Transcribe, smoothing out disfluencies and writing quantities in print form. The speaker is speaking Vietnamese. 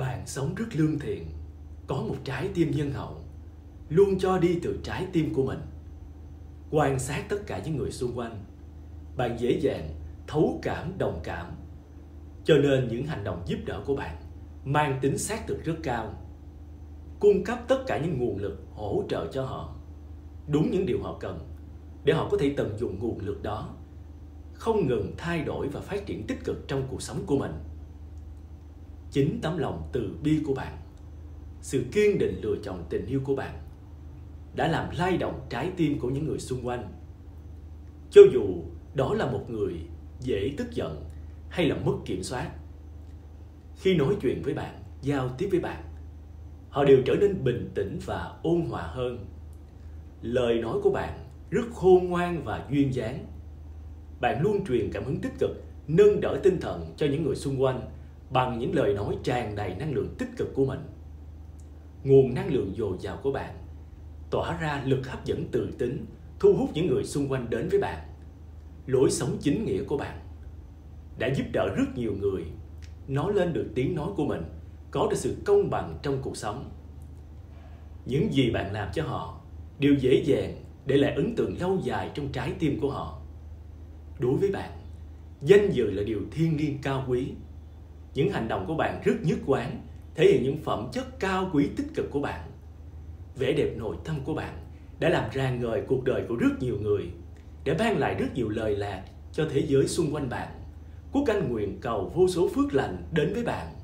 Bạn sống rất lương thiện, có một trái tim nhân hậu, luôn cho đi từ trái tim của mình. Quan sát tất cả những người xung quanh, bạn dễ dàng thấu cảm, đồng cảm. Cho nên những hành động giúp đỡ của bạn mang tính xác thực rất cao. Cung cấp tất cả những nguồn lực hỗ trợ cho họ, đúng những điều họ cần, để họ có thể tận dụng nguồn lực đó, không ngừng thay đổi và phát triển tích cực trong cuộc sống của mình. Chính tấm lòng từ bi của bạn, sự kiên định lựa chọn tình yêu của bạn đã làm lay động trái tim của những người xung quanh. Cho dù đó là một người dễ tức giận hay là mất kiểm soát, khi nói chuyện với bạn, giao tiếp với bạn, họ đều trở nên bình tĩnh và ôn hòa hơn. Lời nói của bạn rất khôn ngoan và duyên dáng. Bạn luôn truyền cảm hứng tích cực, nâng đỡ tinh thần cho những người xung quanh bằng những lời nói tràn đầy năng lượng tích cực của mình. Nguồn năng lượng dồi dào của bạn tỏa ra lực hấp dẫn tự tính, thu hút những người xung quanh đến với bạn. Lối sống chính nghĩa của bạn đã giúp đỡ rất nhiều người nói lên được tiếng nói của mình, có được sự công bằng trong cuộc sống. Những gì bạn làm cho họ đều dễ dàng để lại ấn tượng lâu dài trong trái tim của họ. Đối với bạn, danh dự là điều thiêng liêng cao quý. Những hành động của bạn rất nhất quán, thể hiện những phẩm chất cao quý tích cực của bạn. Vẻ đẹp nội tâm của bạn đã làm rạng ngời cuộc đời của rất nhiều người, để mang lại rất nhiều lời lạc cho thế giới xung quanh bạn. Quốc Anh nguyện cầu vô số phước lành đến với bạn.